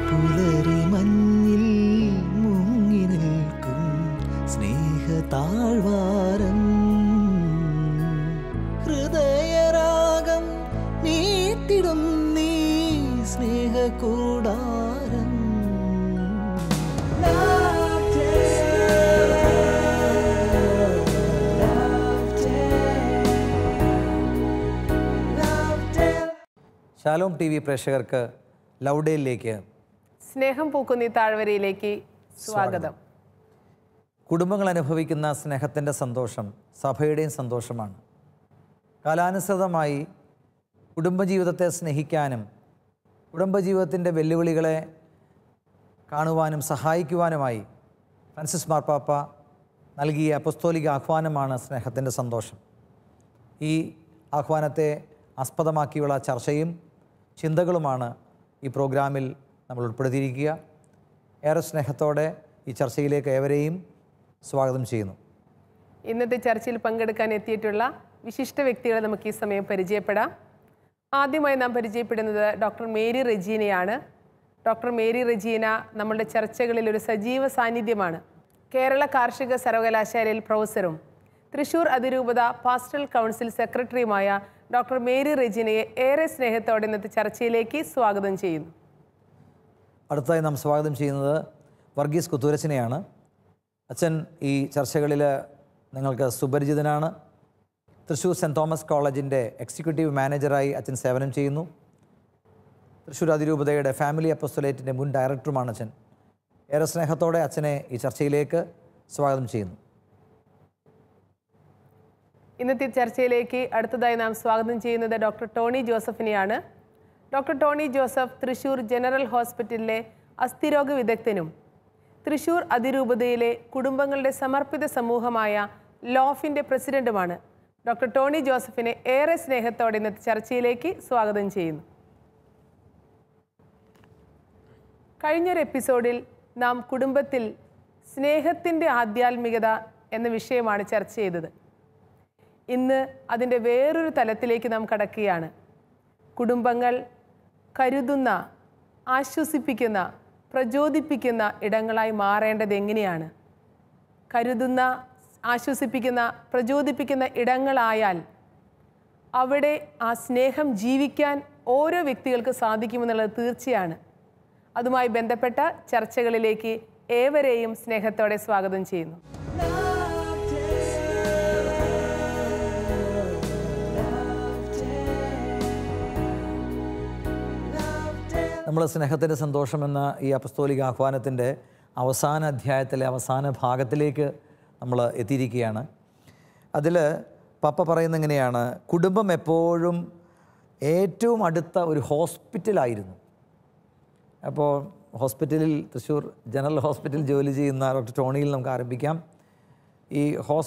പുലരി മഞ്ഞിൽ മുങ്ങി നിൽക്കും സ്നേഹതാഴ്വാരം ഹൃദയരാഗം നീട്ടിടും നീ സ്നേഹകൂടാരം ഷാലോം ടി വി പ്രേക്ഷകർക്ക് ലൗഡേയിലേക്ക് സ്നേഹം പൂക്കുന്നി താഴ്വരയിലേക്ക് സ്വാഗതം. കുടുംബങ്ങൾ അനുഭവിക്കുന്ന സ്നേഹത്തിൻ്റെ സന്തോഷം സഭയുടെയും സന്തോഷമാണ്. കാലാനുസൃതമായി കുടുംബജീവിതത്തെ സ്നേഹിക്കാനും കുടുംബജീവിതത്തിൻ്റെ വെല്ലുവിളികളെ കാണുവാനും സഹായിക്കുവാനുമായി ഫ്രാൻസിസ് മാർപ്പാപ്പ നൽകിയ അപ്പസ്തോലിക ആഹ്വാനമാണ് സ്നേഹത്തിൻ്റെ സന്തോഷം. ഈ ആഹ്വാനത്തെ ആസ്പദമാക്കിയുള്ള ചർച്ചയും ചിന്തകളുമാണ് ഈ പ്രോഗ്രാമിൽ നമ്മൾ ഉൾപ്പെടുത്തിയിരിക്കുക. ഏറെ സ്നേഹത്തോടെ ഈ ചർച്ചയിലേക്ക് ഏവരെയും സ്വാഗതം ചെയ്യുന്നു. ഇന്നത്തെ ചർച്ചയിൽ പങ്കെടുക്കാൻ എത്തിയിട്ടുള്ള വിശിഷ്ട വ്യക്തികളെ നമുക്ക് ഈ സമയം പരിചയപ്പെടാം. ആദ്യമായി നാം പരിചയപ്പെടുന്നത് ഡോക്ടർ മേരി റെജീനയാണ്. ഡോക്ടർ മേരി റെജീന നമ്മളുടെ ചർച്ചകളിൽ ഒരു സജീവ സാന്നിധ്യമാണ്. കേരള കാർഷിക സർവകലാശാലയിൽ പ്രൊഫസറും തൃശൂർ അതിരൂപത പാസ്റ്ററൽ കൗൺസിൽ സെക്രട്ടറിയുമായ ഡോക്ടർ മേരി റെജീനയെ ഏറെ സ്നേഹത്തോടെ ഇന്നത്തെ ചർച്ചയിലേക്ക് സ്വാഗതം ചെയ്യുന്നു. അടുത്തതായി നാം സ്വാഗതം ചെയ്യുന്നത് വർഗീസ് കുത്തൂരച്ചനെയാണ്. അച്ഛൻ ഈ ചർച്ചകളിൽ നിങ്ങൾക്ക് സുപരിചിതനാണ്. തൃശ്ശൂർ സെൻറ്റ് തോമസ് കോളേജിൻ്റെ എക്സിക്യൂട്ടീവ് മാനേജറായി അച്ഛൻ സേവനം ചെയ്യുന്നു. തൃശ്ശൂർ അതിരൂപതയുടെ ഫാമിലി അപ്പസ്തോലേറ്റിൻ്റെ മുൻ ഡയറക്ടറുമാണ് അച്ഛൻ. ഏറെ സ്നേഹത്തോടെ അച്ഛനെ ഈ ചർച്ചയിലേക്ക് സ്വാഗതം ചെയ്യുന്നു. ഇന്നത്തെ ചർച്ചയിലേക്ക് അടുത്തതായി നാം സ്വാഗതം ചെയ്യുന്നത് ഡോക്ടർ ടോണി ജോസഫിനെയാണ്. Doctor Tony Joseph Thrissur general ഹോസ്പിറ്റലിലെ അസ്ഥിരോഗ വിദഗ്ധനും തൃശൂർ അതിരൂപതയിലെ കുടുംബങ്ങളുടെ സമർപ്പിത സമൂഹമായ ലോഫിൻ്റെ പ്രസിഡന്റുമാണ്. ഡോക്ടർ ടോണി ജോസഫിനെ ഏറെ സ്നേഹത്തോടെ ഇന്നത്തെ ചർച്ചയിലേക്ക് സ്വാഗതം ചെയ്യുന്നു. കഴിഞ്ഞൊരു എപ്പിസോഡിൽ നാം കുടുംബത്തിൽ സ്നേഹത്തിൻ്റെ ആധ്യാത്മികത എന്ന വിഷയമാണ് ചർച്ച ചെയ്തത്. ഇന്ന് അതിൻ്റെ വേറൊരു തലത്തിലേക്ക് നാം കടക്കുകയാണ്. കുടുംബങ്ങൾ കരുതുന്ന, ആശ്വസിപ്പിക്കുന്ന, പ്രചോദിപ്പിക്കുന്ന ഇടങ്ങളായി മാറേണ്ടത് എങ്ങനെയാണ്? കരുതുന്ന, ആശ്വസിപ്പിക്കുന്ന, പ്രചോദിപ്പിക്കുന്ന ഇടങ്ങളായാൽ അവിടെ ആ സ്നേഹം ജീവിക്കാൻ ഓരോ വ്യക്തികൾക്ക് സാധിക്കുമെന്നുള്ളത് തീർച്ചയാണ്. അതുമായി ബന്ധപ്പെട്ട ചർച്ചകളിലേക്ക് ഏവരെയും സ്നേഹത്തോടെ സ്വാഗതം ചെയ്യുന്നു. നമ്മൾ സ്നേഹത്തിൻ്റെ സന്തോഷം എന്ന ഈ അപ്പസ്തോലിക ആഹ്വാനത്തിൻ്റെ അവസാന അധ്യായത്തിലെ അവസാന ഭാഗത്തിലേക്ക് നമ്മൾ എത്തിയിരിക്കുകയാണ്. അതിൽ പപ്പ പറയുന്നത് എങ്ങനെയാണ്? കുടുംബം എപ്പോഴും ഏറ്റവും അടുത്ത ഒരു ഹോസ്പിറ്റലായിരുന്നു. അപ്പോൾ ഹോസ്പിറ്റലിൽ, തൃശ്ശൂർ ജനറൽ ഹോസ്പിറ്റലിൽ ജോലി ചെയ്യുന്ന ഡോക്ടർ ടോണിയിൽ നമുക്ക് ആരംഭിക്കാം. ഈ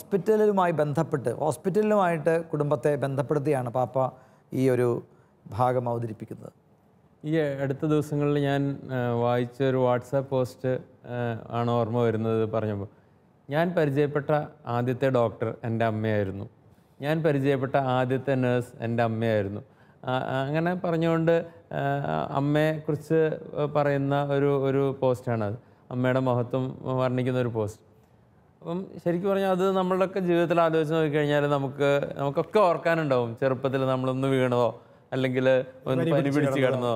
ഹോസ്പിറ്റലുമായിട്ട് കുടുംബത്തെ ബന്ധപ്പെടുത്തിയാണ് പാപ്പ ഈ ഒരു ഭാഗം അവതരിപ്പിക്കുന്നത്. ഈ അടുത്ത ദിവസങ്ങളിൽ ഞാൻ വായിച്ച ഒരു വാട്സാപ്പ് പോസ്റ്റ് ആണ് ഓർമ്മ വരുന്നത്. പറഞ്ഞപ്പോൾ ഞാൻ പരിചയപ്പെട്ട ആദ്യത്തെ ഡോക്ടർ എൻ്റെ അമ്മയായിരുന്നു, ഞാൻ പരിചയപ്പെട്ട ആദ്യത്തെ നേഴ്സ് എൻ്റെ അമ്മയായിരുന്നു. അങ്ങനെ പറഞ്ഞുകൊണ്ട് അമ്മയെക്കുറിച്ച് പറയുന്ന ഒരു പോസ്റ്റാണത്. അമ്മയുടെ മഹത്വം വർണ്ണിക്കുന്ന ഒരു പോസ്റ്റ്. അപ്പം ശരിക്കും പറഞ്ഞാൽ അത് നമ്മളുടെയൊക്കെ ജീവിതത്തിൽ ആലോചിച്ച് നോക്കിക്കഴിഞ്ഞാൽ നമുക്കൊക്കെ ഓർക്കാനുണ്ടാവും. ചെറുപ്പത്തിൽ നമ്മളൊന്ന് വീണതോ അല്ലെങ്കിൽ ഒന്ന് പനി പിടിച്ച് കിടന്നതോ.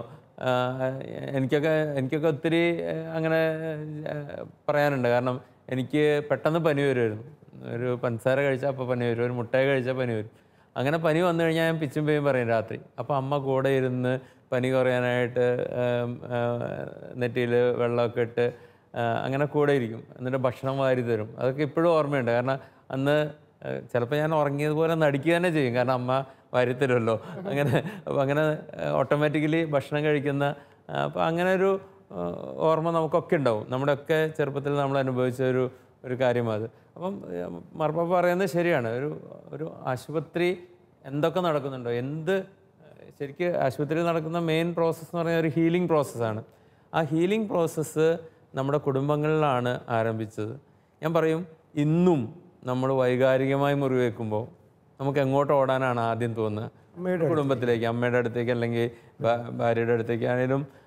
എനിക്കൊക്കെ ഒത്തിരി അങ്ങനെ പറയാനുണ്ട്. കാരണം എനിക്ക് പെട്ടെന്ന് പനി വരുമായിരുന്നു. ഒരു പഞ്ചസാര കഴിച്ചാൽ അപ്പോൾ പനി വരും, ഒരു മുട്ടയെ കഴിച്ചാൽ പനി വരും. അങ്ങനെ പനി വന്നു കഴിഞ്ഞാൽ ഞാൻ പിച്ചും പേയും പറയും രാത്രി. അപ്പോൾ അമ്മ കൂടെ ഇരുന്ന് പനി കുറയാനായിട്ട് നെറ്റിയിൽ വെള്ളമൊക്കെ ഇട്ട് അങ്ങനെ കൂടെ ഇരിക്കും. എന്നിട്ട് ഭക്ഷണം വാരി തരും. അതൊക്കെ ഇപ്പോഴും ഓർമ്മയുണ്ട്. കാരണം അന്ന് ചിലപ്പോൾ ഞാൻ ഉറങ്ങിയതുപോലെ നടിക്കുക തന്നെ ചെയ്യും. കാരണം അമ്മ വാരിത്തരുമല്ലോ. അങ്ങനെ ഓട്ടോമാറ്റിക്കലി ഭക്ഷണം കഴിക്കുന്ന, അപ്പോൾ അങ്ങനെ ഒരു ഓർമ്മ നമുക്കൊക്കെ ഉണ്ടാവും. നമ്മുടെയൊക്കെ ചെറുപ്പത്തിൽ നമ്മൾ അനുഭവിച്ച ഒരു കാര്യമാണ്. അപ്പം മാർപ്പാപ്പ പറയുന്നത് ശരിയാണ്. ഒരു ആശുപത്രി എന്തൊക്കെ നടക്കുന്നുണ്ടോ, ശരിക്കും ആശുപത്രിയിൽ നടക്കുന്ന മെയിൻ പ്രോസസ്സ് എന്ന് പറഞ്ഞാൽ ഒരു ഹീലിംഗ് പ്രോസസ്സാണ്. ആ ഹീലിംഗ് പ്രോസസ്സ് നമ്മുടെ കുടുംബങ്ങളിലാണ് ആരംഭിച്ചത്. ഞാൻ പറയും, ഇന്നും നമ്മൾ വൈകാരികമായി മുറിവേൽക്കുമ്പോൾ നമുക്ക് എങ്ങോട്ട് ഓടാനാണ് ആദ്യം തോന്നുക? കുടുംബത്തിലേക്ക്, അമ്മയുടെ അടുത്തേക്ക് അല്ലെങ്കിൽ ഭാര്യയുടെ അടുത്തേക്ക് ആണെങ്കിലും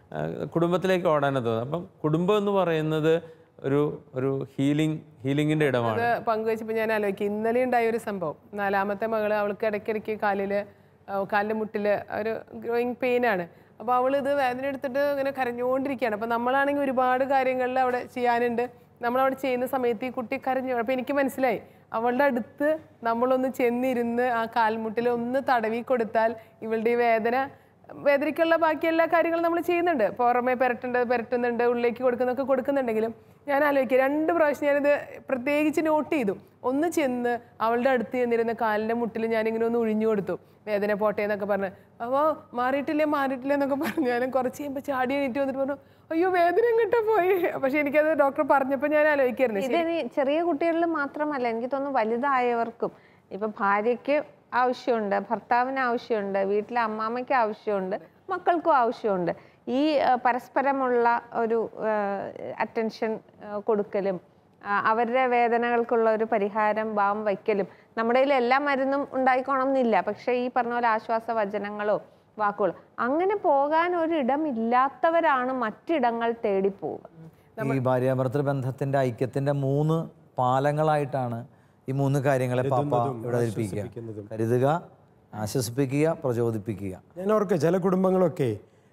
കുടുംബത്തിലേക്ക് ഓടാനാണ് തോന്നുന്നത്. അപ്പം കുടുംബം എന്ന് പറയുന്നത് ഒരു ഹീലിങ്ങിൻ്റെ ഇടമാണ്. അത് പങ്കുവെച്ചപ്പോൾ ഞാൻ ആലോചിക്കും, ഇന്നലെ ഉണ്ടായ ഒരു സംഭവം. 4ാമത്തെ മകള്, അവൾക്ക് ഇടയ്ക്കിടയ്ക്ക് കാലിൻ്റെ മുട്ടിൽ ഒരു ഗ്രോയിങ് പെയിനാണ്. അപ്പോൾ അവൾ ഇത് വേദന എടുത്തിട്ട് ഇങ്ങനെ കരഞ്ഞുകൊണ്ടിരിക്കുകയാണ്. അപ്പോൾ നമ്മളാണെങ്കിൽ ഒരുപാട് കാര്യങ്ങളിൽ അവിടെ ചെയ്യാനുണ്ട്. നമ്മളവിടെ ചെയ്യുന്ന സമയത്ത് ഈ കുട്ടി കരഞ്ഞു. അപ്പോൾ എനിക്ക് മനസ്സിലായി, അവളുടെ അടുത്ത് നമ്മളൊന്ന് ചെന്നിരുന്ന് ആ കാൽമുട്ടിൽ ഒന്ന് തടവി കൊടുത്താൽ ഇവളുടെ ഈ വേദനയ്ക്കുള്ള ബാക്കി എല്ലാ കാര്യങ്ങളും നമ്മൾ ചെയ്യുന്നുണ്ട്. പുറമെ പുരട്ടുന്നുണ്ട്, ഉള്ളിലേക്ക് കൊടുക്കുന്നുണ്ടെങ്കിലും ഞാൻ ആലോചിക്കുക, 2 പ്രാവശ്യം ഞാനിത് പ്രത്യേകിച്ച് നോട്ട് ചെയ്തു. ഒന്ന് ചെന്ന് അവളുടെ അടുത്ത് ചെന്നിരുന്ന കാലിൻ്റെ മുട്ടിൽ ഞാനിങ്ങനെ ഒന്ന് ഒഴിഞ്ഞു കൊടുത്തു, വേദന പോട്ടെ എന്നൊക്കെ പറഞ്ഞ്. അപ്പോൾ മാറിയിട്ടില്ല എന്നൊക്കെ പറഞ്ഞു. ഞാൻ കുറച്ച് കഴിയുമ്പോൾ ചാടി എണീറ്റ് വന്നിട്ട് പറഞ്ഞു, അയ്യോ വേദന ഇങ്ങോട്ട് പോയി. പക്ഷെ എനിക്കത് ഡോക്ടർ പറഞ്ഞപ്പോൾ ഞാൻ ആലോചിക്കായിരുന്നു, ഇത് ചെറിയ കുട്ടികളിൽ മാത്രമല്ല, എനിക്ക് തോന്നുന്നു വലുതായവർക്കും. ഇപ്പം ഭാര്യയ്ക്ക് ആവശ്യമുണ്ട്, ഭർത്താവിന് ആവശ്യമുണ്ട്, വീട്ടിലെ അമ്മാമ്മയ്ക്ക് ആവശ്യമുണ്ട്, മക്കൾക്കും ആവശ്യമുണ്ട്. ഈ പരസ്പരമുള്ള ഒരു അറ്റൻഷൻ കൊടുക്കലും അവരുടെ വേദനകൾക്കുള്ള ഒരു പരിഹാരം ഭാവം വയ്ക്കലും. നമ്മുടെ കയ്യിൽ എല്ലാ മരുന്നും ഉണ്ടായിക്കോണം എന്നില്ല, പക്ഷെ ഈ പറഞ്ഞ പോലെ ആശ്വാസ വചനങ്ങളോ വാക്കുകളോ അങ്ങനെ പോകാൻ ഒരിടമില്ലാത്തവരാണ് മറ്റിടങ്ങൾ തേടിപ്പോവുക. ഈ ഭാര്യാഭർത്തൃ ബന്ധത്തിന്റെ ഐക്യത്തിന്റെ 3 പാലങ്ങളായിട്ടാണ് ഈ 3 കാര്യങ്ങളെ പാപ്പ ഇവിടെ അവതരിപ്പിക്കുക. കരുതുക, ആശ്വസിപ്പിക്കുക, പ്രചോദിപ്പിക്കുക. ഞാൻ ഓർക്കുക ചില കുടുംബങ്ങളൊക്കെ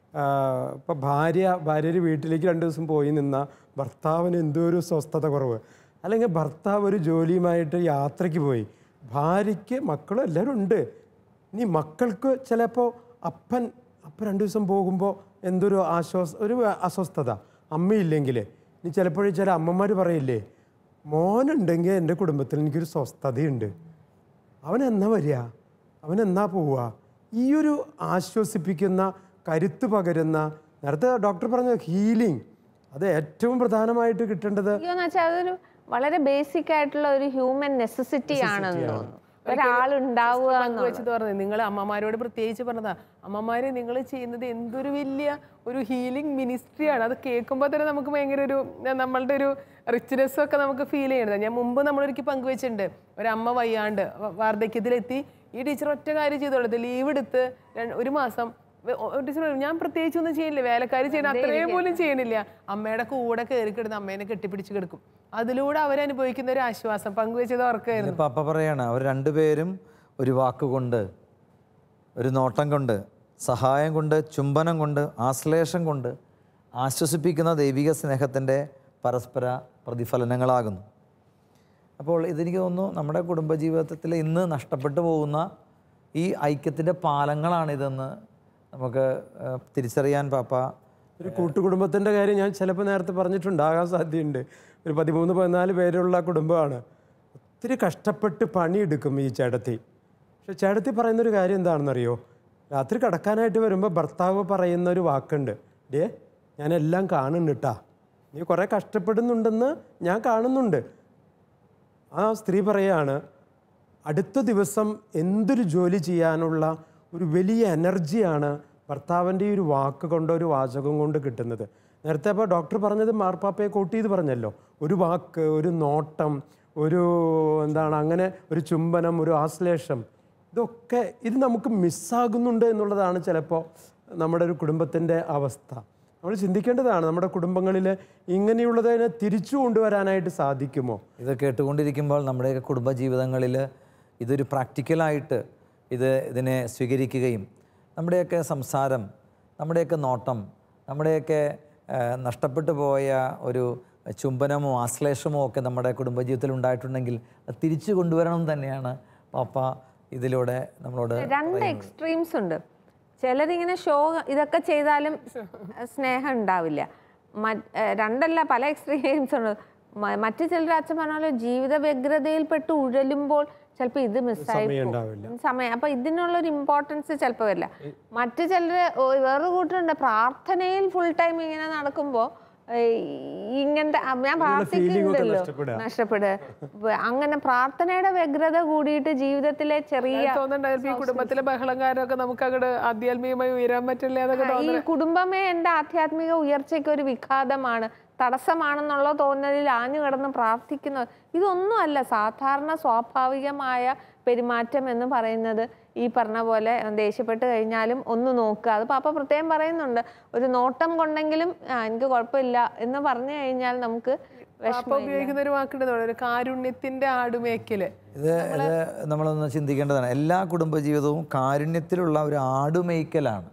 ഇപ്പം ഭാര്യ വീട്ടിലേക്ക് 2 ദിവസം പോയി നിന്ന ഭർത്താവിന് എന്തോ ഒരു സ്വസ്ഥത കുറവ്, അല്ലെങ്കിൽ ഭർത്താവ് ഒരു ജോലിയുമായിട്ട് യാത്രയ്ക്ക് പോയി, ഭാര്യയ്ക്ക് മക്കളും എല്ലാവരും ഉണ്ട്. ഇനി മക്കൾക്ക് ചിലപ്പോൾ അപ്പൻ 2 ദിവസം പോകുമ്പോൾ എന്തൊരു അസ്വസ്ഥത, അമ്മയില്ലെങ്കിൽ. ഇനി ചിലപ്പോഴും ചില അമ്മമാർ പറയില്ലേ, മോനുണ്ടെങ്കിൽ എൻ്റെ കുടുംബത്തിൽ എനിക്കൊരു സ്വസ്ഥതയുണ്ട്, അവനെന്നാ വരിക, അവനെന്നാ പോവുക. ഈ ഒരു ആശ്വസിപ്പിക്കുന്ന, കരുത്ത് പകരുന്ന, നേരത്തെ ഡോക്ടർ പറഞ്ഞ ഹീലിംഗ്, അത് ഏറ്റവും പ്രധാനമായിട്ട് കിട്ടേണ്ടത്. അതൊരു വളരെ ബേസിക് ആയിട്ടുള്ള ഒരു ഹ്യൂമൻ നെസസിറ്റി ആണെന്ന് തോന്നുന്നു. ഒരാളുണ്ടാവുക വെച്ചത് പറഞ്ഞത് നിങ്ങൾ അമ്മമാരോട് പ്രത്യേകിച്ച് പറഞ്ഞതാ, അമ്മമാരെ നിങ്ങൾ ചെയ്യുന്നത് എന്തൊരു വലിയ ഒരു ഹീലിംഗ് മിനിസ്ട്രിയാണ്. അത് കേൾക്കുമ്പോൾ തന്നെ നമുക്ക് ഭയങ്കര നമ്മളുടെ ഒരു റിച്ച്നെസ് ഒക്കെ നമുക്ക് ഫീൽ ചെയ്യണത്. ഞാൻ മുമ്പ് നമ്മളൊരിക്കൽ പങ്കുവെച്ചിട്ടുണ്ട്, ഒരമ്മ വയ്യാണ്ട് വാർദ്ധക്യത്തിലെത്തി. ഈ ടീച്ചർ ഒറ്റ കാര്യം ചെയ്തോളൂ, ലീവ് എടുത്ത് 1 മാസം ടീച്ചർ ഞാൻ പ്രത്യേകിച്ച് ഒന്നും ചെയ്യില്ല, വേലക്കാരി ചെയ്യണം അത്രയും പോലും ചെയ്യണില്ല, അമ്മയുടെ കൂടെ കയറി കിടന്ന് അമ്മേനെ കെട്ടിപ്പിടിച്ച് കിടക്കും. അതിലൂടെ അവരനുഭവിക്കുന്ന ഒരു ആശ്വാസം പങ്കുവെച്ചത് ഓർക്കായിരുന്നു. പാപ്പ പറയാണ്, അവർ 2 പേരും ഒരു വാക്കുകൊണ്ട്, ഒരു നോട്ടം കൊണ്ട്, സഹായം കൊണ്ട്, ചുംബനം കൊണ്ട്, ആശ്ലേഷം കൊണ്ട് ആശ്വസിപ്പിക്കുന്ന ദൈവിക സ്നേഹത്തിൻ്റെ പരസ്പര പ്രതിഫലനങ്ങളാകുന്നു. അപ്പോൾ ഇതെനിക്ക് തോന്നുന്നു നമ്മുടെ കുടുംബജീവിതത്തിൽ ഇന്ന് നഷ്ടപ്പെട്ടു പോകുന്ന ഈ ഐക്യത്തിൻ്റെ പാലങ്ങളാണിതെന്ന് നമുക്ക് തിരിച്ചറിയാൻ പാപ്പ. ഒരു കൂട്ടുകുടുംബത്തിൻ്റെ കാര്യം ഞാൻ ചിലപ്പോൾ നേരത്തെ പറഞ്ഞിട്ടുണ്ടാകാൻ സാധ്യതയുണ്ട്. ഒരു 13-14 പേരുള്ള കുടുംബമാണ്. ഒത്തിരി കഷ്ടപ്പെട്ട് പണിയെടുക്കും ഈ ചേട്ടത്തി. പക്ഷെ ചേട്ടത്തി പറയുന്നൊരു കാര്യം എന്താണെന്നറിയോ, രാത്രി കിടക്കാനായിട്ട് വരുമ്പോൾ ഭർത്താവ് പറയുന്ന ഒരു വാക്കുണ്ട്, ഞാനെല്ലാം കാണുന്നുട്ടാ, നീ കുറേ കഷ്ടപ്പെടുന്നുണ്ടെന്ന് ഞാൻ കാണുന്നുണ്ട്. ആ സ്ത്രീ പറയാണ്, അടുത്ത ദിവസം എന്തൊരു ജോലി ചെയ്യാനുള്ള ഒരു വലിയ എനർജിയാണ് ഭർത്താവിൻ്റെ ഈ ഒരു വാക്ക് കൊണ്ടോ ഒരു വാചകം കൊണ്ട് കിട്ടുന്നത്. നേരത്തെ അപ്പോൾ ഡോക്ടർ പറഞ്ഞത് മാർപ്പാപ്പയെ കോട്ട് ചെയ്ത് പറഞ്ഞല്ലോ, ഒരു വാക്ക്, ഒരു നോട്ടം, അങ്ങനെ ഒരു ചുംബനം, ഒരു ആശ്ലേഷം, ഇത് നമുക്ക് മിസ്സാകുന്നുണ്ട് എന്നുള്ളതാണ് ചിലപ്പോൾ നമ്മുടെ ഒരു കുടുംബത്തിൻ്റെ അവസ്ഥ. നമ്മൾ ചിന്തിക്കേണ്ടതാണ്, നമ്മുടെ കുടുംബങ്ങളിൽ ഇങ്ങനെയുള്ളതിനെ തിരിച്ചു കൊണ്ടുവരാനായിട്ട് സാധിക്കുമോ? ഇത് കേട്ടുകൊണ്ടിരിക്കുമ്പോൾ നമ്മുടെയൊക്കെ കുടുംബജീവിതങ്ങളിൽ ഇതൊരു പ്രാക്ടിക്കലായിട്ട് ഇതിനെ സ്വീകരിക്കുകയും നമ്മുടെയൊക്കെ സംസാരം, നമ്മുടെയൊക്കെ നോട്ടം, നമ്മുടെയൊക്കെ നഷ്ടപ്പെട്ടു പോയ ഒരു ചുംബനമോ ആശ്ലേഷമോ ഒക്കെ നമ്മുടെ കുടുംബജീവിതത്തിൽ ഉണ്ടായിട്ടുണ്ടെങ്കിൽ അത് തിരിച്ചു കൊണ്ടുവരണം തന്നെയാണ് പാപ്പ ഇതിലൂടെ നമ്മളോട്. 2 എക്സ്ട്രീംസ് ഉണ്ട്. ചിലരിങ്ങനെ ഇതൊക്കെ ചെയ്താലും സ്നേഹം ഉണ്ടാവില്ല. 2 പല എക്സ്ട്രീംസ് ഉണ്ട്. മറ്റു ചിലർ അച്ഛൻ പറഞ്ഞ പോലെ ജീവിത വ്യഗ്രതയിൽപ്പെട്ട് ഉഴലുമ്പോൾ ചിലപ്പോൾ ഇത് മിസ്സായി സമയം. അപ്പൊ ഇതിനുള്ളൊരു ഇമ്പോർട്ടൻസ് ചിലപ്പോൾ വരില്ല. മറ്റു ചിലര് വേറൊരു കൂട്ടരുണ്ട്, പ്രാർത്ഥനയിൽ ഫുൾ ടൈം ഇങ്ങനെ നടക്കുമ്പോൾ ഇങ്ങനത്തെ ഞാൻ പ്രാർത്ഥിക്കുന്നുണ്ടല്ലോ നഷ്ടപ്പെടുക. അങ്ങനെ പ്രാർത്ഥനയുടെ വ്യഗ്രത കൂടിയിട്ട് ജീവിതത്തിലെ ചെറിയ കുടുംബത്തിലെ ബഹളക്കാരൊക്കെ നമുക്ക് അങ്ങോട്ട് ആധ്യാത്മികമായി ഉയരാൻ പറ്റില്ല. ഈ കുടുംബമേ എൻ്റെ ആധ്യാത്മിക ഉയർച്ചയ്ക്ക് ഒരു വിഘാതമാണ്, തടസ്സമാണെന്നുള്ള തോന്നലിൽ ആഞ്ഞു കിടന്ന് ഇതൊന്നുമല്ല. സാധാരണ സ്വാഭാവികമായ പെരുമാറ്റം എന്ന് പറയുന്നത് ഈ പറഞ്ഞ പോലെ ദേഷ്യപ്പെട്ട് കഴിഞ്ഞാലും ഒന്ന് നോക്കുക. അത് പാപ്പ പ്രത്യേകം പറയുന്നുണ്ട്. ഒരു നോട്ടം കൊണ്ടെങ്കിലും എനിക്ക് കുഴപ്പമില്ല എന്ന് പറഞ്ഞു കഴിഞ്ഞാൽ നമുക്ക് ഉപയോഗിക്കുന്ന ഒരു വാക്കുണ്ട്, ഒരു കാരുണ്യത്തിന്റെ ആടുമേക്കല്. ഇത് നമ്മളൊന്ന് ചിന്തിക്കേണ്ടതാണ്. എല്ലാ കുടുംബജീവിതവും കാരുണ്യത്തിലുള്ള ഒരു ആടുമേയ്ക്കലാണ്.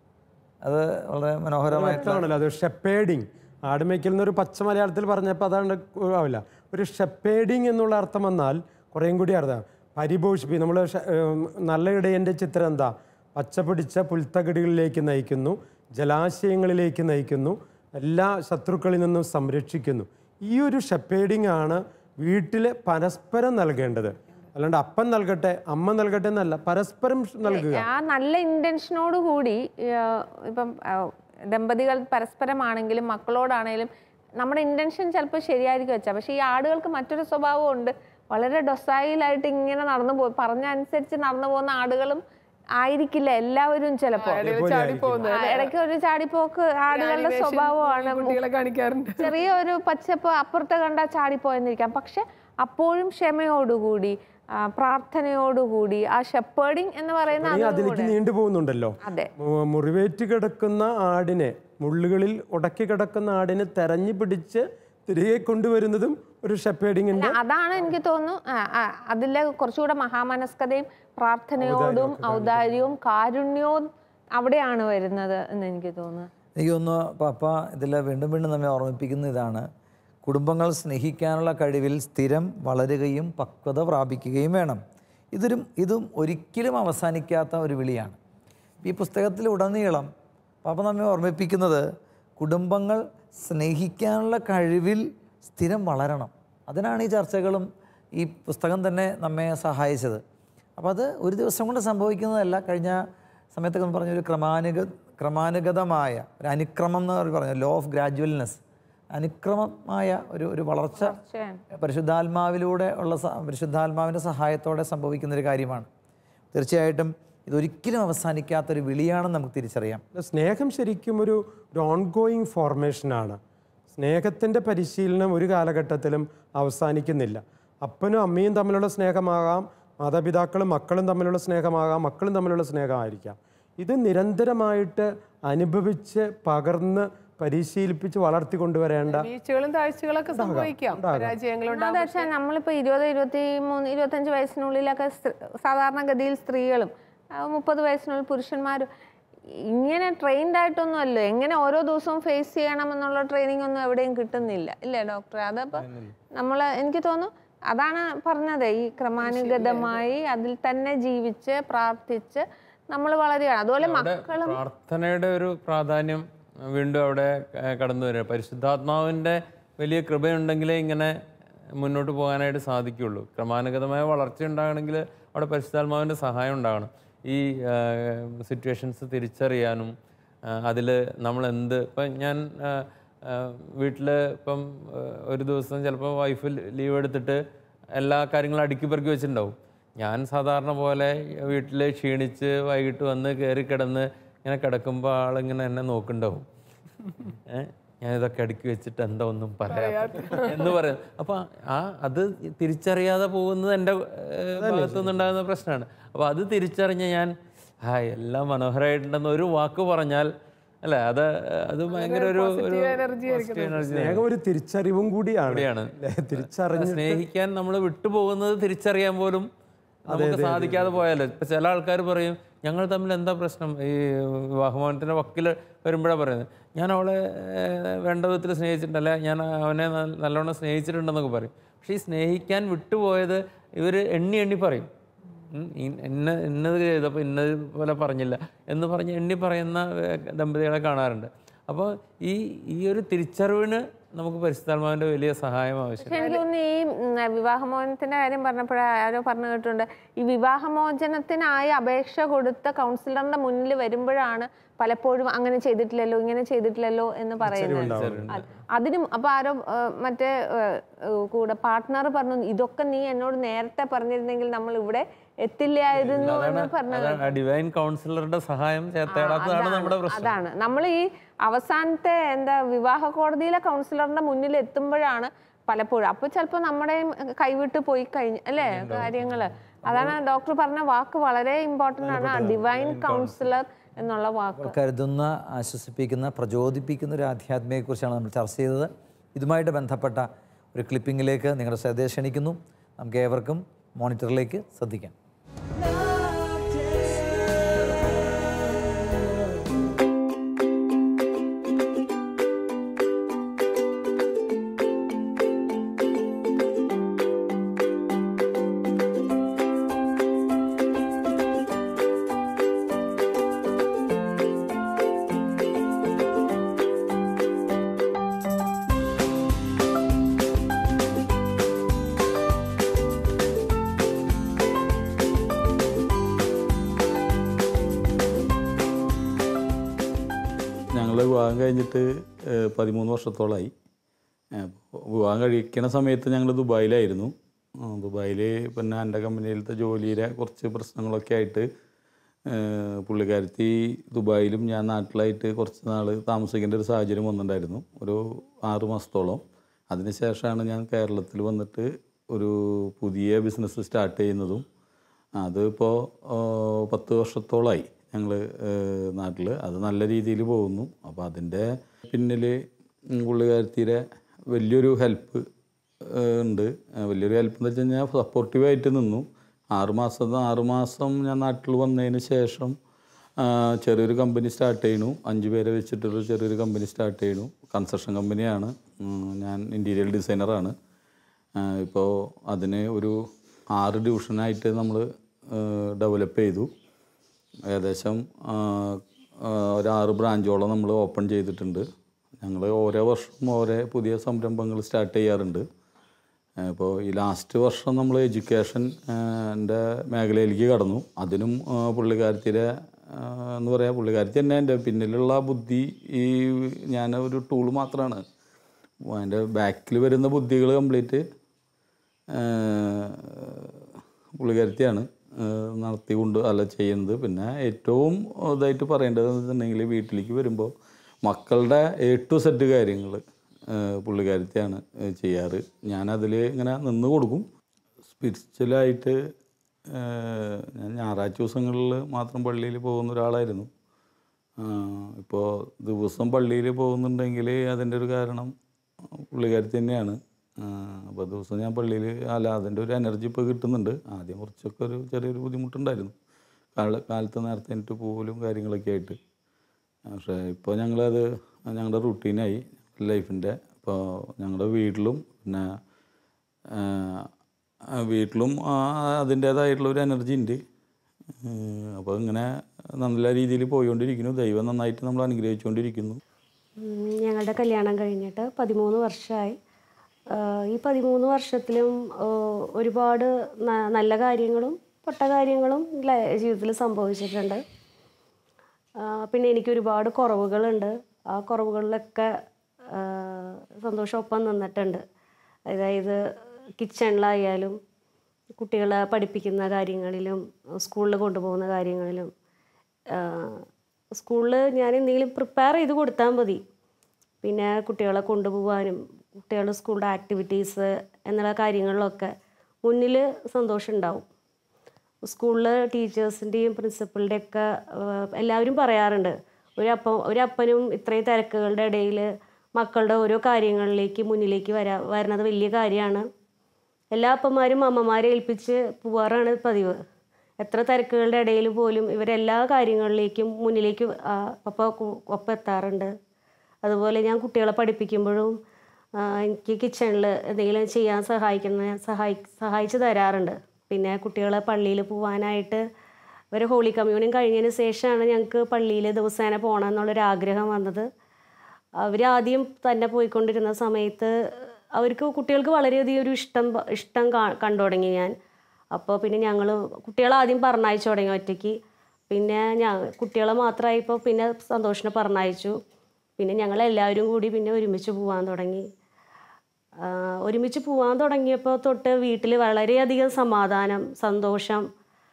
അത് വളരെ മനോഹരമായിട്ടാണല്ലോ. അത് ഷെപ്പേഡിങ്, ആടുമേയ്ക്കൽ എന്നൊരു പച്ച മലയാളത്തിൽ പറഞ്ഞപ്പോൾ അതാണ് ആവില്ല. ഒരു ഷെപ്പേഡിങ് എന്നുള്ള അർത്ഥം വന്നാൽ കുറേയും കൂടി അർത്ഥം പരിപോഷിപ്പി. നമ്മൾ നല്ല ഇടയൻ്റെ ചിത്രം എന്താ? പച്ച പിടിച്ച പുൽത്തകിടികളിലേക്ക് നയിക്കുന്നു, ജലാശയങ്ങളിലേക്ക് നയിക്കുന്നു, എല്ലാ ശത്രുക്കളിൽ നിന്നും സംരക്ഷിക്കുന്നു. ഈ ഒരു ഷെപ്പേഡിങ് ആണ് വീട്ടിൽ പരസ്പരം നൽകേണ്ടത്. അല്ലാണ്ട് അപ്പൻ നൽകട്ടെ അമ്മ നൽകട്ടെ എന്നല്ല, പരസ്പരം നൽകുക. ആ നല്ല ഇന്റൻഷനോട് കൂടി ഇപ്പം ദമ്പതികൾ പരസ്പരമാണെങ്കിലും മക്കളോടാണെങ്കിലും നമ്മുടെ ഇന്റൻഷൻ ചിലപ്പോൾ ശരിയായിരിക്കും വെച്ചാൽ, പക്ഷേ ഈ ആടുകൾക്ക് മറ്റൊരു സ്വഭാവം ഉണ്ട്. വളരെ ഡൊസൈലായിട്ട് ഇങ്ങനെ നടന്നു പോകും, പറഞ്ഞ അനുസരിച്ച് നടന്നു പോകുന്ന ആടുകളും ആയിരിക്കില്ല എല്ലാവരും. ചിലപ്പോൾ ഇടയ്ക്ക് ഒരു ചാടിപ്പോക്ക് ആടുകളുടെ സ്വഭാവമാണ്. ചെറിയ ഒരു പച്ചപ്പ് അപ്പുറത്ത് കണ്ടാൽ ചാടിപ്പോയെന്നിരിക്കാം, പക്ഷെ അപ്പോഴും ക്ഷമയോടുകൂടി പ്രാർത്ഥനയോടുകൂടി ആ ഷെപ്പേർഡിങ് എന്ന് പറയുന്ന അതിലേക്ക് നീണ്ടുപോകുന്നുണ്ടല്ലോ. അതെ, മുറിവേറ്റ് കിടക്കുന്ന ആടിനെ, മുള്ളുകളിൽ ഉടക്കി കിടക്കുന്ന ആടിനെ തെരഞ്ഞു പിടിച്ച് തിരികെ കൊണ്ടുവരുന്നതും ഒരു ഷെപ്പേർഡിങ്ങിന്റെ. അതാണ് എനിക്ക് തോന്നുന്നു അതിലെ കുറച്ചുകൂടെ മഹാമനസ്കതയും പ്രാർത്ഥനയോടും ഔദാര്യവും കാരുണ്യവും അവിടെയാണ് വരുന്നത് എന്ന് എനിക്ക് തോന്നുന്നു. എനിക്ക് തോന്നുന്നു പാപ്പ ഇതിൽ വീണ്ടും വീണ്ടും നമ്മെ ഓർമ്മിപ്പിക്കുന്ന ഇതാണ്: കുടുംബങ്ങൾ സ്നേഹിക്കാനുള്ള കഴിവിൽ സ്ഥിരം വളരുകയും പക്വത പ്രാപിക്കുകയും വേണം. ഇതും ഒരിക്കലും അവസാനിക്കാത്ത ഒരു വിളിയാണ്. ഈ പുസ്തകത്തിൽ ഉടനീളം പാപ്പ നമ്മെ ഓർമ്മിപ്പിക്കുന്നത് കുടുംബങ്ങൾ സ്നേഹിക്കാനുള്ള കഴിവിൽ സ്ഥിരം വളരണം. അതിനാണ് ഈ ചർച്ചകളും ഈ പുസ്തകം തന്നെ നമ്മെ സഹായിച്ചത്. അപ്പോൾ അത് ഒരു ദിവസം കൊണ്ട് സംഭവിക്കുന്നതല്ല. കഴിഞ്ഞ സമയത്തൊക്കെ പറഞ്ഞൊരു ക്രമാനുഗതമായ ഒരു അനുക്രമം എന്ന് പറഞ്ഞു, ലോ ഓഫ് ഗ്രാജുവൽനെസ്, അനുക്രമമായ ഒരു വളർച്ച പരിശുദ്ധാത്മാവിൻ്റെ സഹായത്തോടെ സംഭവിക്കുന്നൊരു കാര്യമാണ്. തീർച്ചയായിട്ടും ഇതൊരിക്കലും അവസാനിക്കാത്തൊരു വിളിയാണെന്ന് നമുക്ക് തിരിച്ചറിയാം. സ്നേഹം ശരിക്കും ഒരു ഓൺഗോയിങ് ഫോർമേഷനാണ്. സ്നേഹത്തിൻ്റെ പരിശീലനം ഒരു കാലഘട്ടത്തിലും അവസാനിക്കുന്നില്ല. അപ്പനും അമ്മയും തമ്മിലുള്ള സ്നേഹമാകാം, മാതാപിതാക്കളും മക്കളും തമ്മിലുള്ള സ്നേഹമാകാം, മക്കളും തമ്മിലുള്ള സ്നേഹമായിരിക്കാം. ഇത് നിരന്തരമായിട്ട് അനുഭവിച്ച് പകർന്ന് പരിശീലിപ്പിച്ച് വളർത്തിക്കൊണ്ടുവരേണ്ട താഴ്ചകളൊക്കെ സംഭവിക്കാം. നമ്മളിപ്പോ 20, 23, 25 വയസ്സിനുള്ളിലൊക്കെ സാധാരണഗതിയിൽ സ്ത്രീകളും 30 വയസ്സിനുള്ളിൽ പുരുഷന്മാരും ഇങ്ങനെ ട്രെയിൻഡ് ആയിട്ടൊന്നും അല്ലോ. എങ്ങനെ ഓരോ ദിവസവും ഫേസ് ചെയ്യണം എന്നുള്ള ട്രെയിനിങ് ഒന്നും എവിടെയും കിട്ടുന്നില്ല, ഇല്ലേ ഡോക്ടർ? അതപ്പോ എനിക്ക് തോന്നുന്നു അതാണ് പറഞ്ഞത്, ഈ ക്രമാനുഗതമായി അതിൽ തന്നെ ജീവിച്ച് പ്രാർത്ഥിച്ച് നമ്മൾ വളരുകയാണ്. അതുപോലെ മക്കളും പ്രാർത്ഥനയുടെ ഒരു പ്രാധാന്യം വീണ്ടും അവിടെ കടന്നു വരിക. പരിശുദ്ധാത്മാവിൻ്റെ വലിയ കൃപയുണ്ടെങ്കിലേ ഇങ്ങനെ മുന്നോട്ട് പോകാനായിട്ട് സാധിക്കുകയുള്ളൂ. ക്രമാനുഗതമായ വളർച്ച ഉണ്ടാകണമെങ്കിൽ അവിടെ പരിശുദ്ധാത്മാവിൻ്റെ സഹായം ഉണ്ടാകണം. ഈ സിറ്റുവേഷൻസ് തിരിച്ചറിയാനും അതിൽ നമ്മൾ ഇപ്പം ഞാൻ വീട്ടിൽ ഇപ്പം ഒരു ദിവസം ചിലപ്പോൾ വൈഫ് ലീവ് എടുത്തിട്ട് എല്ലാ കാര്യങ്ങളും അടുക്കി പെറുക്കി വെച്ചിട്ടുണ്ടാവും. ഞാൻ സാധാരണ പോലെ വീട്ടിൽ ക്ഷീണിച്ച് വൈകിട്ട് വന്ന് കയറി കിടന്ന് ഇങ്ങനെ കിടക്കുമ്പോൾ ആളിങ്ങനെ എന്നെ നോക്കുന്നുണ്ടാവും. ഞാനിതൊക്കെ അടുക്കി വെച്ചിട്ട് എന്താ ഒന്നും പറയാത്ത എന്ന് പറയും. അപ്പം അത് തിരിച്ചറിയാതെ പോകുന്നത് എൻ്റെ ഭാഗത്തുനിന്നുണ്ടാകുന്ന പ്രശ്നമാണ്. അപ്പോൾ അത് തിരിച്ചറിഞ്ഞ് ഞാൻ എല്ലാം മനോഹരമായിട്ടുണ്ടെന്ന് ഒരു വാക്ക് പറഞ്ഞാൽ അല്ലേ, അത് ഭയങ്കര ഒരു തിരിച്ചറിവും കൂടിയാണ്. സ്നേഹിക്കാൻ നമ്മൾ വിട്ടുപോകുന്നത് തിരിച്ചറിയാൻ പോലും നമുക്ക് സാധിക്കാതെ പോയാലോ. ഇപ്പം ചില ആൾക്കാർ പറയും ഞങ്ങൾ തമ്മിൽ എന്താ പ്രശ്നം, ഈ വിവാഹമോചനത്തിൻ്റെ വക്കിൽ വരുമ്പോഴാണ് പറയുന്നത് ഞാൻ അവളെ വേണ്ട വിധത്തിൽ സ്നേഹിച്ചിട്ടുണ്ടല്ല, ഞാൻ അവനെ നല്ലോണം സ്നേഹിച്ചിട്ടുണ്ടെന്നൊക്കെ പറയും. പക്ഷേ ഈ സ്നേഹിക്കാൻ വിട്ടുപോയത് ഇവർ എണ്ണി പറയും. ഇന്നത് ചെയ്തപ്പോൾ ഇന്നത് പോലെ പറഞ്ഞില്ല എന്ന് പറഞ്ഞ് എണ്ണി പറയുന്ന ദമ്പതികളെ കാണാറുണ്ട്. അപ്പോൾ ഈ ഒരു തിരിച്ചറിവിന് നമുക്ക് പരിശുദ്ധാത്മാവിൻ്റെ വലിയ സഹായം ആവശ്യമാണ്. എനിക്ക് തോന്നുന്നു ഈ വിവാഹമോചനത്തിൻ്റെ കാര്യം പറഞ്ഞപ്പോഴേ ആരോ പറഞ്ഞു കേട്ടിട്ടുണ്ട്, ഈ വിവാഹമോചനത്തിനായി അപേക്ഷ കൊടുത്ത കൗൺസിലറിന്റെ മുന്നിൽ വരുമ്പോഴാണ് പലപ്പോഴും അങ്ങനെ ചെയ്തിട്ടില്ലല്ലോ ഇങ്ങനെ ചെയ്തിട്ടില്ലല്ലോ എന്ന് പറയുന്നത്. അതിനും അപ്പോൾ ആരോ മറ്റേ കൂടെ പാർട്ട്ണർ പറഞ്ഞു, ഇതൊക്കെ നീ എന്നോട് നേരത്തെ പറഞ്ഞിരുന്നെങ്കിൽ നമ്മൾ ഇവിടെ എത്തില്ലായിരുന്നു എന്ന് പറഞ്ഞത്. ഡിവൈൻ കൗൺസിലറുടെ സഹായം തേടാത്തതാണ് നമ്മുടെ പ്രശ്നം. അതാണ് നമ്മൾ ഈ അവസാനത്തെ വിവാഹ കോടതിയിലെ കൗൺസിലറിന്റെ മുന്നിൽ എത്തുമ്പോഴാണ് പലപ്പോഴും, അപ്പൊ ചിലപ്പോൾ നമ്മുടെയും കൈവിട്ട് പോയി കഴിഞ്ഞ അല്ലേ കാര്യങ്ങള്. അതാണ് ഡോക്ടർ പറഞ്ഞ വാക്ക് വളരെ ഇമ്പോർട്ടൻ്റ് ആണ്, ഡിവൈൻ കൗൺസിലർ എന്നുള്ള വാക്ക്. കരുതുന്ന, ആശ്വസിപ്പിക്കുന്ന, പ്രചോദിപ്പിക്കുന്ന ഒരു ആധ്യാത്മികയെക്കുറിച്ചാണ് നമ്മൾ ചർച്ച ചെയ്തത്. ഇതുമായിട്ട് ബന്ധപ്പെട്ട ഒരു ക്ലിപ്പിങ്ങിലേക്ക് നിങ്ങളുടെ ശ്രദ്ധ ക്ഷണിക്കുന്നു. നമുക്ക് ഏവർക്കും മോണിറ്ററിലേക്ക് ശ്രദ്ധിക്കാം. വിവാഹം കഴിഞ്ഞിട്ട് 13 വർഷത്തോളമായി. വിവാഹം കഴിക്കുന്ന സമയത്ത് ഞങ്ങൾ ദുബായിലായിരുന്നു. ദുബായിൽ പിന്നെ എൻ്റെ കമ്പനിയിലത്തെ ജോലിയിലെ കുറച്ച് പ്രശ്നങ്ങളൊക്കെ ആയിട്ട് പുള്ളിക്കാരത്തി ദുബായിലും ഞാൻ നാട്ടിലായിട്ട് കുറച്ച് നാൾ താമസിക്കേണ്ട ഒരു സാഹചര്യം വന്നിട്ടുണ്ടായിരുന്നു, ഒരു 6 മാസത്തോളം. അതിനുശേഷമാണ് ഞാൻ കേരളത്തിൽ വന്നിട്ട് ഒരു പുതിയ ബിസിനസ് സ്റ്റാർട്ട് ചെയ്യുന്നതും. അതിപ്പോൾ 10 വർഷത്തോളമായി ഞങ്ങൾ നാട്ടിൽ. അത് നല്ല രീതിയിൽ പോകുന്നു. അപ്പോൾ അതിൻ്റെ പിന്നിൽ പുള്ളിക്കാരത്തിയുടെ വലിയൊരു ഹെൽപ്പ് ഉണ്ട്. വലിയൊരു ഹെൽപ്പ് എന്ന് വെച്ച് കഴിഞ്ഞാൽ സപ്പോർട്ടീവായിട്ട് നിന്നു. 6 മാസം ഞാൻ നാട്ടിൽ വന്നതിന് ശേഷം ചെറിയൊരു കമ്പനി സ്റ്റാർട്ട് ചെയ്യണു. 5 പേരെ വെച്ചിട്ടൊരു ചെറിയൊരു കമ്പനി സ്റ്റാർട്ട് ചെയ്യണു. കൺസ്ട്രക്ഷൻ കമ്പനിയാണ്. ഞാൻ ഇൻറ്റീരിയർ ഡിസൈനറാണ്. ഇപ്പോൾ അതിന് ഒരു 6 ഡിവിഷനായിട്ട് നമ്മൾ ഡെവലപ്പ് ചെയ്തു. ഏകദേശം ഒരു 6 ബ്രാഞ്ചോളം നമ്മൾ ഓപ്പൺ ചെയ്തിട്ടുണ്ട്. ഞങ്ങൾ ഓരോ വർഷവും ഓരോ പുതിയ സംരംഭങ്ങൾ സ്റ്റാർട്ട് ചെയ്യാറുണ്ട്. ഇപ്പോൾ ഈ ലാസ്റ്റ് വർഷം നമ്മൾ എഡ്യൂക്കേഷൻ്റെ മേഖലയിലേക്ക് കടന്നു. അതിനും പുള്ളിക്കാരത്തിയുടെ എന്ന് പറയാം, പുള്ളിക്കാരത്തി തന്നെ എൻ്റെ പിന്നിലുള്ള ബുദ്ധി. ഈ ഞാൻ ഒരു ടൂൾ മാത്രമാണ്. അതിൻ്റെ ബാക്കിൽ വരുന്ന ബുദ്ധികൾ കംപ്ലീറ്റ് പുള്ളിക്കാരത്തിയാണ് നടത്തിക്കൊണ്ട് ചെയ്യുന്നത്. പിന്നെ ഏറ്റവും ഇതായിട്ട് പറയേണ്ടതെന്ന് വെച്ചിട്ടുണ്ടെങ്കിൽ വീട്ടിലേക്ക് വരുമ്പോൾ മക്കളുടെ A to Z കാര്യങ്ങൾ പുള്ളിക്കാരത്തിയാണ് ചെയ്യാറ്. ഞാനതിൽ ഇങ്ങനെ നിന്ന് കൊടുക്കും. സ്പിരിച്വലായിട്ട് ഞാൻ ഞായറാഴ്ച ദിവസങ്ങളിൽ മാത്രം പള്ളിയിൽ പോകുന്ന ഒരാളായിരുന്നു. ഇപ്പോൾ ദിവസം പള്ളിയിൽ പോകുന്നുണ്ടെങ്കിൽ അതിൻ്റെ ഒരു കാരണം പുള്ളിക്കാരത്തി തന്നെയാണ്. അപ്പോൾ ദിവസം ഞാൻ പള്ളിയിൽ അതിൻ്റെ ഒരു എനർജി ഇപ്പോൾ കിട്ടുന്നുണ്ട്. ആദ്യം കുറച്ചൊക്കെ ഒരു ചെറിയൊരു ബുദ്ധിമുട്ടുണ്ടായിരുന്നു, കാലത്ത് നേരത്തെ എനിക്ക് പോലും കാര്യങ്ങളൊക്കെ ആയിട്ട്. പക്ഷേ ഇപ്പോൾ ഞങ്ങളത് ഞങ്ങളുടെ റുട്ടീനായി ലൈഫിൻ്റെ. ഇപ്പോൾ ഞങ്ങളുടെ വീട്ടിലും പിന്നെ അതിൻ്റേതായിട്ടുള്ളൊരു എനർജി ഉണ്ട്. അപ്പോൾ ഇങ്ങനെ നല്ല രീതിയിൽ പോയിക്കൊണ്ടിരിക്കുന്നു. ദൈവം നന്നായിട്ട് നമ്മൾ അനുഗ്രഹിച്ചുകൊണ്ടിരിക്കുന്നു. ഞങ്ങളുടെ കല്യാണം കഴിഞ്ഞിട്ട് 13 വർഷമായി. ഈ 13 വർഷത്തിലും ഒരുപാട് നല്ല കാര്യങ്ങളും പൊട്ട കാര്യങ്ങളും ജീവിതത്തിൽ സംഭവിച്ചിട്ടുണ്ട്. പിന്നെ എനിക്ക് ഒരുപാട് കുറവുകളുണ്ട്. ആ കുറവുകളിലൊക്കെ സന്തോഷം ഒപ്പം നിന്നിട്ടുണ്ട്. അതായത് കിച്ചണിലായാലും കുട്ടികളെ പഠിപ്പിക്കുന്ന കാര്യങ്ങളിലും സ്കൂളിൽ കൊണ്ടുപോകുന്ന കാര്യങ്ങളിലും. സ്കൂളിൽ ഞാൻ എന്തെങ്കിലും പ്രിപ്പയർ ചെയ്ത് കൊടുത്താൽ മതി. പിന്നെ കുട്ടികളെ കൊണ്ടുപോകാനും കുട്ടികളുടെ സ്കൂളിൻ്റെ ആക്ടിവിറ്റീസ് എന്നുള്ള കാര്യങ്ങളിലൊക്കെ മുന്നിൽ സന്തോഷം ഉണ്ടാവും. സ്കൂളിൽ ടീച്ചേഴ്സിൻ്റെയും പ്രിൻസിപ്പളിൻ്റെയൊക്കെ എല്ലാവരും പറയാറുണ്ട്, ഒരപ്പനും ഇത്രയും തിരക്കുകളുടെ ഇടയിൽ മക്കളുടെ ഓരോ കാര്യങ്ങളിലേക്ക് മുന്നിലേക്ക് വരുന്നത് വലിയ കാര്യമാണ്. എല്ലാ അപ്പന്മാരും അമ്മമാരെ ഏൽപ്പിച്ച് പോവാറാണ് പതിവ്. എത്ര തിരക്കുകളുടെ ഇടയിൽ പോലും ഇവരെല്ലാ കാര്യങ്ങളിലേക്കും മുന്നിലേക്ക് ഒപ്പം എത്താറുണ്ട്. അതുപോലെ ഞാൻ കുട്ടികളെ പഠിപ്പിക്കുമ്പോഴും എനിക്ക് കിച്ചണിൽ എന്തെങ്കിലും ചെയ്യാൻ സഹായിച്ചു തരാറുണ്ട്. പിന്നെ കുട്ടികളെ പള്ളിയിൽ പോകാനായിട്ട് ഒരു ഹോളി കമ്മ്യൂണിയൻ കഴിഞ്ഞതിന് ശേഷമാണ് ഞങ്ങൾക്ക് പള്ളിയിൽ ദിവസേന പോകണം എന്നുള്ളൊരാഗ്രഹം വന്നത്. അവരാദ്യം തന്നെ പോയിക്കൊണ്ടിരുന്ന സമയത്ത് കുട്ടികൾക്ക് വളരെയധികം ഒരു ഇഷ്ടം കണ്ടു തുടങ്ങി ഞാൻ. അപ്പോൾ പിന്നെ ഞങ്ങൾ കുട്ടികളെ ആദ്യം പറഞ്ഞയച്ചു തുടങ്ങി ഒറ്റയ്ക്ക്. പിന്നെ കുട്ടികളെ മാത്രമായിപ്പോൾ പിന്നെ സന്തോഷിനെ പറഞ്ഞയച്ചു. പിന്നെ ഞങ്ങളെല്ലാവരും കൂടി പിന്നെ ഒരുമിച്ച് പോകാൻ തുടങ്ങി. ഒരുമിച്ച് പോകാൻ തുടങ്ങിയപ്പോൾ തൊട്ട് വീട്ടിൽ വളരെയധികം സമാധാനം, സന്തോഷം,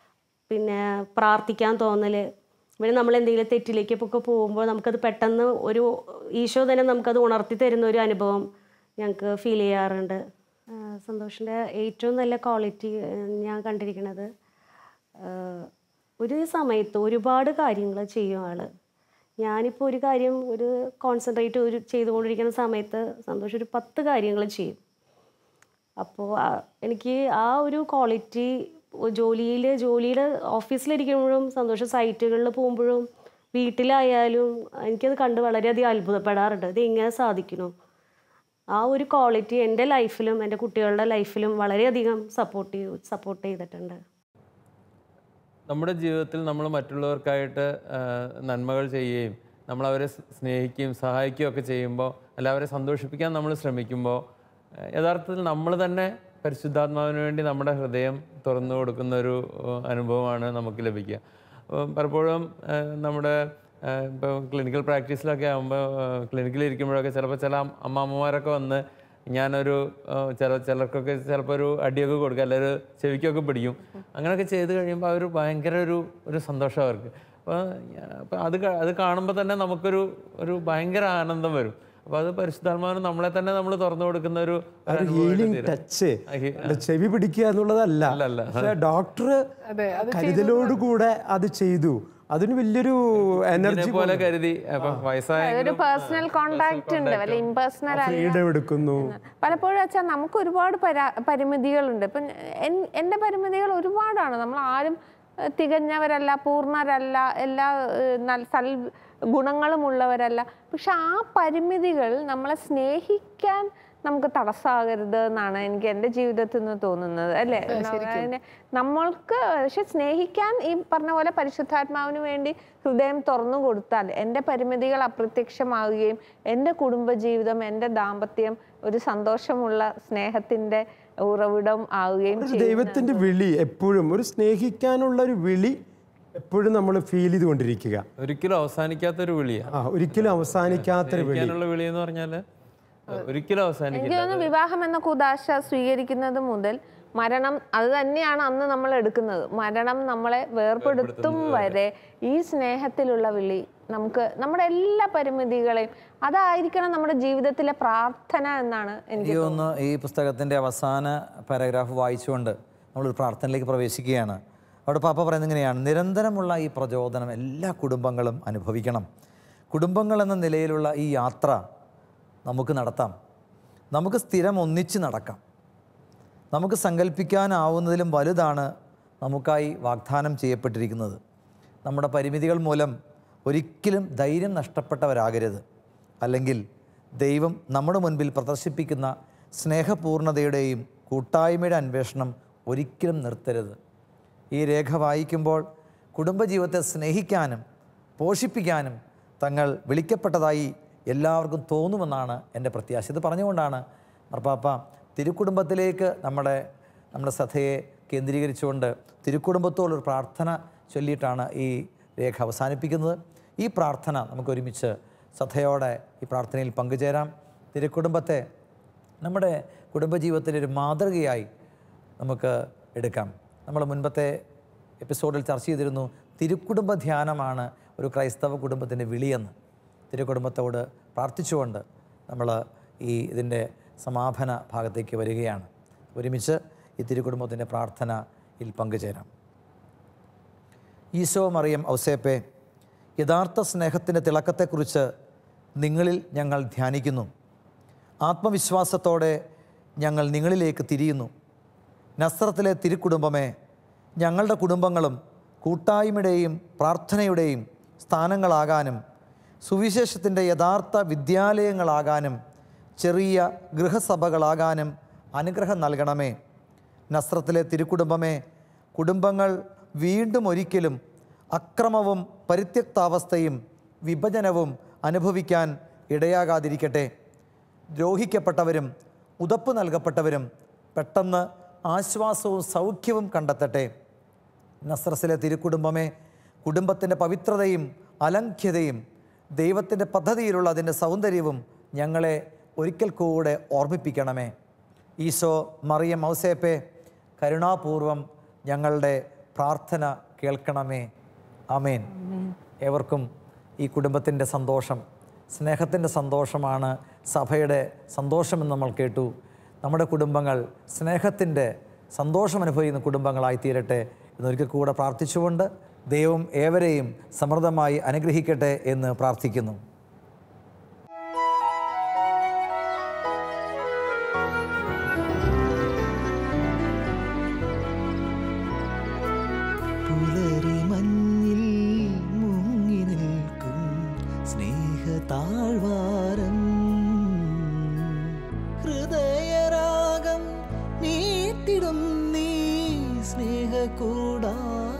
പിന്നെ പ്രാർത്ഥിക്കാൻ തോന്നൽ, പിന്നെ നമ്മൾ എന്തെങ്കിലും തെറ്റിലേക്കൊക്കെ പോകുമ്പോൾ നമുക്കത് പെട്ടെന്ന് ഒരു ഈശോ തന്നെ നമുക്കത് ഉണർത്തി തരുന്ന ഒരു അനുഭവം ഞങ്ങൾക്ക് ഫീൽ ചെയ്യാറുണ്ട്. സന്തോഷിൻ്റെ ഏറ്റവും നല്ല ക്വാളിറ്റി ഞാൻ കണ്ടിരിക്കുന്നത്, ഒരു സമയത്ത് ഒരുപാട് കാര്യങ്ങൾ ചെയ്യും ആൾ. ഞാനിപ്പോൾ ഒരു കാര്യം കോൺസെൻട്രേറ്റ് ചെയ്തുകൊണ്ടിരിക്കുന്ന സമയത്ത് സന്തോഷം ഒരു 10 കാര്യങ്ങൾ ചെയ്യും. അപ്പോൾ എനിക്ക് ആ ഒരു ക്വാളിറ്റി ജോലിയുടെ ഓഫീസിലിരിക്കുമ്പോഴും സന്തോഷം സൈറ്റുകളിൽ പോകുമ്പോഴും വീട്ടിലായാലും എനിക്കത് കണ്ട് വളരെയധികം അത്ഭുതപ്പെടാറുണ്ട്. ഇത് എങ്ങനെ സാധിക്കുന്നു? ആ ഒരു ക്വാളിറ്റി എൻ്റെ ലൈഫിലും എൻ്റെ കുട്ടികളുടെ ലൈഫിലും വളരെയധികം സപ്പോർട്ട് ചെയ്തിട്ടുണ്ട്. നമ്മുടെ ജീവിതത്തിൽ നമ്മൾ മറ്റുള്ളവർക്കായിട്ട് നന്മകൾ ചെയ്യുകയും നമ്മളവരെ സ്നേഹിക്കുകയും സഹായിക്കുകയും ഒക്കെ ചെയ്യുമ്പോൾ, അല്ല അവരെ സന്തോഷിപ്പിക്കാൻ നമ്മൾ ശ്രമിക്കുമ്പോൾ, യഥാർത്ഥത്തിൽ നമ്മൾ തന്നെ പരിശുദ്ധാത്മാവിന് വേണ്ടി നമ്മുടെ ഹൃദയം തുറന്നു കൊടുക്കുന്നൊരു അനുഭവമാണ് നമുക്ക് ലഭിക്കുക. പലപ്പോഴും നമ്മുടെ ഇപ്പോൾ ക്ലിനിക്കൽ പ്രാക്ടീസിലൊക്കെ ആകുമ്പോൾ, ക്ലിനിക്കിലിരിക്കുമ്പോഴൊക്കെ ചിലപ്പോൾ ചില അമ്മമാരൊക്കെ വന്ന് ഞാനൊരു ചിലർക്കൊക്കെ ചിലപ്പോൾ ഒരു അടിയൊക്കെ കൊടുക്കുക, അല്ലെങ്കിൽ ചെവിക്കൊക്കെ പിടിക്കും. അങ്ങനെയൊക്കെ ചെയ്ത് കഴിയുമ്പോൾ അവർ ഭയങ്കര ഒരു സന്തോഷം അവർക്ക്. അപ്പോൾ അത് കാണുമ്പോൾ തന്നെ നമുക്കൊരു ഭയങ്കര ആനന്ദം വരും. അപ്പോൾ അത് പരിശുദ്ധാത്മാവിന് നമ്മളെ തന്നെ നമ്മൾ തുറന്നു കൊടുക്കുന്ന ഒരു ഹീലിംഗ് ടച്ച്. ചെവി പിടിക്കുക എന്നുള്ളതല്ല, പക്ഷേ ഡോക്ടർ കരുതലോടുകൂടെ അത് ചെയ്തു. അതിന് വലിയൊരു എനർജി പോലെ കരുതി. ഒരു പേഴ്സണൽ കോണ്ടാക്ട് ഉണ്ട്, വല്ല ഇംപേഴ്സണൽ എടുക്കുന്നു. പലപ്പോഴും വെച്ചാൽ നമുക്ക് ഒരുപാട് പരിമിതികളുണ്ട്. ഇപ്പം എൻ്റെ പരിമിതികൾ ഒരുപാടാണ്. നമ്മൾ ആരും തികഞ്ഞവരല്ല, പൂർണ്ണരല്ല, എല്ലാ ഗുണങ്ങളുമുള്ളവരല്ല. പക്ഷെ ആ പരിമിതികൾ നമ്മളെ സ്നേഹിക്കാൻ നമുക്ക് തടസ്സമാകരുത് എന്നാണ് എനിക്ക് എൻ്റെ ജീവിതത്തിൽ നിന്ന് തോന്നുന്നത്, അല്ലേ? നമ്മൾക്ക് പക്ഷെ സ്നേഹിക്കാൻ ഈ പറഞ്ഞ പോലെ പരിശുദ്ധാത്മാവിന് വേണ്ടി ഹൃദയം തുറന്നു കൊടുത്താൽ എൻ്റെ പരിമിതികൾ അപ്രത്യക്ഷമാവുകയും എൻ്റെ കുടുംബജീവിതം, എൻ്റെ ദാമ്പത്യം ഒരു സന്തോഷമുള്ള സ്നേഹത്തിൻ്റെ ഉറവിടം ആവുകയും ചെയ്യും. ദൈവത്തിൻ്റെ വിളി എപ്പോഴും ഒരു സ്നേഹിക്കാനുള്ള ഒരു വിളി എപ്പോഴും നമ്മൾ ഫീൽ ചെയ്തുകൊണ്ടിരിക്കുക. ഒരിക്കലും അവസാനിക്കാത്തൊരു വിളിയാണ്. ഒരിക്കലും അവസാനിക്കാത്തൊരു വിളി എന്ന് പറഞ്ഞാൽ ഒരിക്കലും അവസാനിക്കില്ല. എനിക്ക് തോന്നുന്നു വിവാഹം എന്ന കൂദാശ സ്വീകരിക്കുന്നത് മുതൽ മരണം അത് തന്നെയാണ് അന്ന് നമ്മൾ എടുക്കുന്നത്. മരണം നമ്മളെ വേർപെടുത്തും വരെ ഈ സ്നേഹത്തിലുള്ള വിളി നമുക്ക് നമ്മുടെ എല്ലാ പരിമിതികളെയും, അതായിരിക്കണം നമ്മുടെ ജീവിതത്തിലെ പ്രാർത്ഥന എന്നാണ് എനിക്ക് തോന്നുന്നത്. ഈ പുസ്തകത്തിൻ്റെ അവസാന പാരഗ്രാഫ് വായിച്ചുകൊണ്ട് നമ്മളൊരു പ്രാർത്ഥനയിലേക്ക് പ്രവേശിക്കുകയാണ്. അവിടെ പാപ്പ പറയുന്നത് ഇങ്ങനെയാണ്: നിരന്തരമുള്ള ഈ പ്രചോദനം എല്ലാ കുടുംബങ്ങളും അനുഭവിക്കണം. കുടുംബങ്ങൾ എന്ന നിലയിലുള്ള ഈ യാത്ര നമുക്ക് നടത്താം. നമുക്ക് സ്ഥിരം ഒന്നിച്ച് നടക്കാം. നമുക്ക് സങ്കല്പിക്കാനാവുന്നതിലും വലുതാണ് നമുക്കായി വാഗ്ദാനം ചെയ്യപ്പെട്ടിരിക്കുന്നത്. നമ്മുടെ പരിമിതികൾ മൂലം ഒരിക്കലും ധൈര്യം നഷ്ടപ്പെട്ടവരാകരുത്. അല്ലെങ്കിൽ ദൈവം നമ്മുടെ മുൻപിൽ പ്രദർശിപ്പിക്കുന്ന സ്നേഹപൂർണ്ണതയുടെയും കൂട്ടായ്മയുടെ അന്വേഷണം ഒരിക്കലും നിർത്തരുത്. ഈ രേഖ വായിക്കുമ്പോൾ കുടുംബജീവിതത്തെ സ്നേഹിക്കാനും പോഷിപ്പിക്കാനും തങ്ങൾ വിളിക്കപ്പെട്ടതായി എല്ലാവർക്കും തോന്നുമെന്നാണ് എൻ്റെ പ്രത്യാശ. ഇത് പറഞ്ഞുകൊണ്ടാണ് മാർപ്പാപ്പ തിരുക്കുടുംബത്തിലേക്ക് നമ്മുടെ ശ്രദ്ധയെ കേന്ദ്രീകരിച്ചുകൊണ്ട് തിരുക്കുടുംബത്തോടൊരു പ്രാർത്ഥന ചൊല്ലിയിട്ടാണ് ഈ രേഖ അവസാനിപ്പിക്കുന്നത്. ഈ പ്രാർത്ഥന നമുക്ക് ഒരുമിച്ച് ശ്രദ്ധയോടെ ഈ പ്രാർത്ഥനയിൽ പങ്കുചേരാം. തിരുക്കുടുംബത്തെ നമ്മുടെ കുടുംബജീവിതത്തിൻ്റെ ഒരു മാതൃകയായി നമുക്ക് എടുക്കാം. നമ്മൾ മുൻപത്തെ എപ്പിസോഡിൽ ചർച്ച ചെയ്തിരുന്നു, തിരുക്കുടുംബ ധ്യാനമാണ് ഒരു ക്രൈസ്തവ കുടുംബത്തിൻ്റെ വിളിയെന്ന്. തിരുക്കുടുംബത്തോട് പ്രാർത്ഥിച്ചുകൊണ്ട് നമ്മൾ ഇതിൻ്റെ സമാപന ഭാഗത്തേക്ക് വരികയാണ്. ഒരുമിച്ച് ഈ തിരുക്കുടുംബത്തിൻ്റെ പ്രാർത്ഥനയിൽ പങ്കുചേരാം. ഈശോ, മറിയം, ഔസേപ്പെ, യഥാർത്ഥ സ്നേഹത്തിൻ്റെ തിളക്കത്തെക്കുറിച്ച് നിങ്ങളിൽ ഞങ്ങൾ ധ്യാനിക്കുന്നു. ആത്മവിശ്വാസത്തോടെ ഞങ്ങൾ നിങ്ങളിലേക്ക് തിരിയുന്നു. നസ്രത്തിലെ തിരുക്കുടുംബമേ, ഞങ്ങളുടെ കുടുംബങ്ങളും കൂട്ടായ്മയുടെയും പ്രാർത്ഥനയുടെയും സ്ഥാനങ്ങളാകാനും സുവിശേഷത്തിൻ്റെ യഥാർത്ഥ വിദ്യാലയങ്ങളാകാനും ചെറിയ ഗൃഹസഭകളാകാനും അനുഗ്രഹം നൽകണമേ. നസ്രത്തിലെ തിരുക്കുടുംബമേ, കുടുംബങ്ങൾ വീണ്ടും ഒരിക്കലും അക്രമവും പരിത്യക്താവസ്ഥയും വിഭജനവും അനുഭവിക്കാൻ ഇടയാകാതിരിക്കട്ടെ. ദ്രോഹിക്കപ്പെട്ടവരും ഉതപ്പ് നൽകപ്പെട്ടവരും പെട്ടെന്ന് ആശ്വാസവും സൗഖ്യവും കണ്ടെത്തട്ടെ. നസ്രത്തിലെ തിരുക്കുടുംബമേ, കുടുംബത്തിൻ്റെ പവിത്രതയും അലംഘ്യതയും ദൈവത്തിൻ്റെ പദ്ധതിയിലുള്ള അതിൻ്റെ സൗന്ദര്യവും ഞങ്ങളെ ഒരിക്കൽ കൂടെ ഓർമ്മിപ്പിക്കണമേ. ഈശോ, മറിയം, ഔസേപ്പെ, കരുണാപൂർവം ഞങ്ങളുടെ പ്രാർത്ഥന കേൾക്കണമേ. ആമേൻ. ഏവർക്കും ഈ കുടുംബത്തിൻ്റെ സന്തോഷം, സ്നേഹത്തിൻ്റെ സന്തോഷമാണ് സഭയുടെ സന്തോഷമെന്ന് നമ്മൾ കേട്ടു. നമ്മുടെ കുടുംബങ്ങൾ സ്നേഹത്തിൻ്റെ സന്തോഷം അനുഭവിക്കുന്ന കുടുംബങ്ങളായി തീരട്ടെ എന്നൊരിക്കൽ കൂടെ പ്രാർത്ഥിച്ചുകൊണ്ട് ദൈവം ഏവരെയും സമൃദ്ധമായി അനുഗ്രഹിക്കട്ടെ എന്ന് പ്രാർത്ഥിക്കുന്നു. പുലരി മഞ്ഞിൽ മുങ്ങി നിൽക്കും സ്നേഹതാഴ്വാരം, ഹൃദയരാഗം നീട്ടിടും നീ സ്നേഹകൂടാരം.